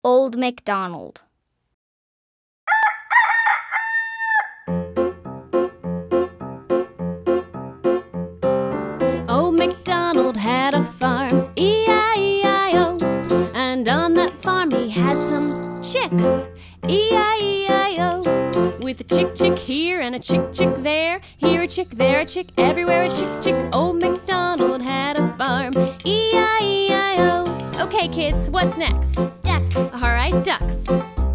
Old MacDonald. Old MacDonald had a farm, E-I-E-I-O. And on that farm he had some chicks, E-I-E-I-O. With a chick here and a chick there, here a chick, there a chick, everywhere a chick. Old MacDonald had a farm, E-I-E-I-O. Okay kids, what's next? Duck. Alright, ducks.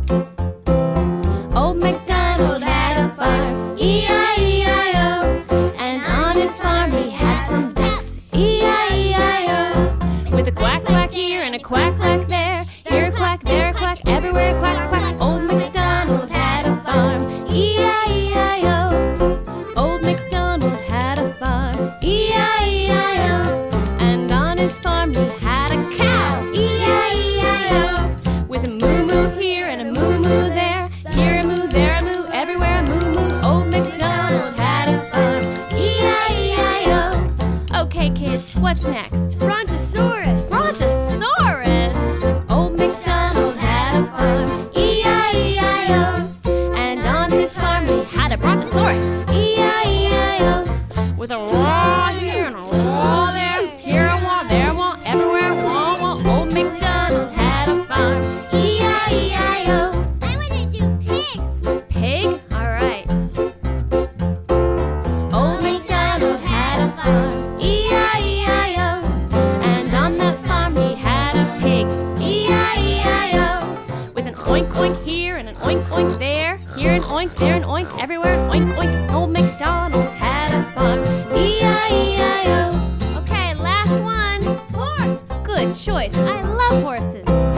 Old MacDonald had a farm, E-I-E-I-O. And on his farm he had some ducks, E-I-E-I-O. With a quack quack here and a quack quack there, here a quack, there a quack, everywhere a quack quack. Old MacDonald had a farm, E-I-E-I-O. Old MacDonald had a farm, E-I-E-I-O. And on his farm he had a cow, E-I-E-I-O. With a moo-moo here and a moo-moo there, here a moo, there a moo, everywhere a moo-moo. Old MacDonald had a farm, E-I-E-I-O. Okay kids, what's next? Brontosaurus. Brontosaurus! Old MacDonald had a farm, E-I-E-I-O. And on his farm he had a brontosaurus, E-I-E-I-O. With a wah here and a wah there, here a wah, there a wah, everywhere a wah wah. Old MacDonald had a farm, E-I-E-I-O. I want to do pigs. Pig? Alright. Old MacDonald had a farm, E-I-E-I-O. And on that farm he had a pig, E-I-E-I-O. With an oink oink here and an oink oink there, here an oink, there an oink, everywhere an oink oink. Old MacDonald had a farm, E-I-E-I-O. Okay, last one. Horse. Good choice. I love horses.